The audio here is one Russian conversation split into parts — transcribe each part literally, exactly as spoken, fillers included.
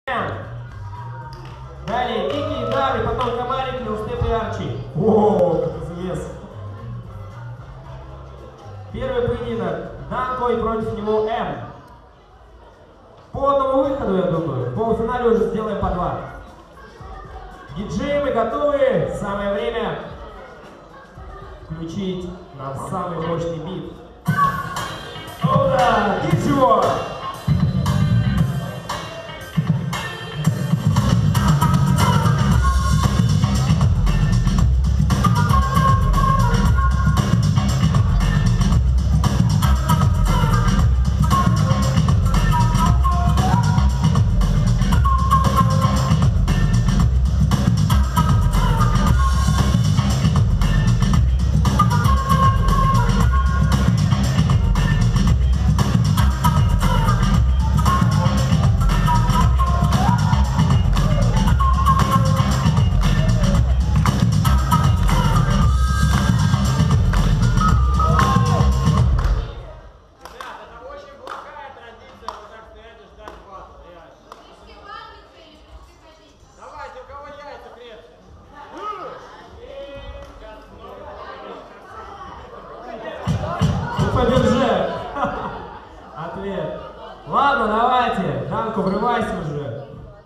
Далее дикий удар и потом комарик, лилстеп и арчи. О, как известно. Первый поединок. Данко и против него М. По одному выходу, я думаю. В полуфинале уже сделаем по два. Диджеи, мы готовы. Самое время включить нам самый мощный бит. О да, ничего. Подержи. Ответ. Ладно, давайте. Данко, врывайся уже.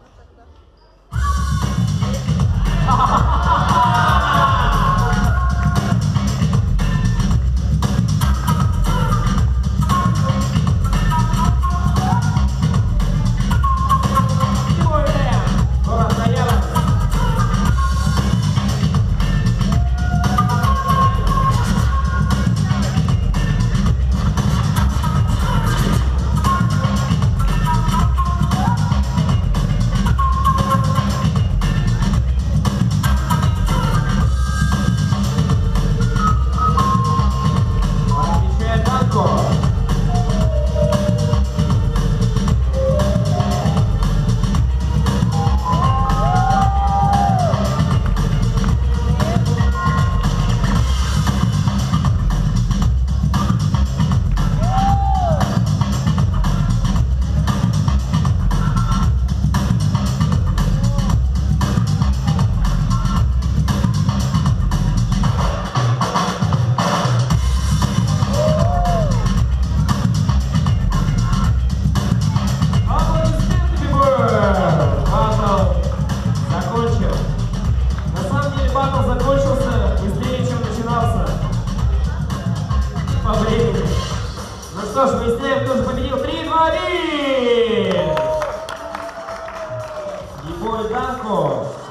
Ну что ж, выясняем, кто же победил. три, два, один! ббой Данко.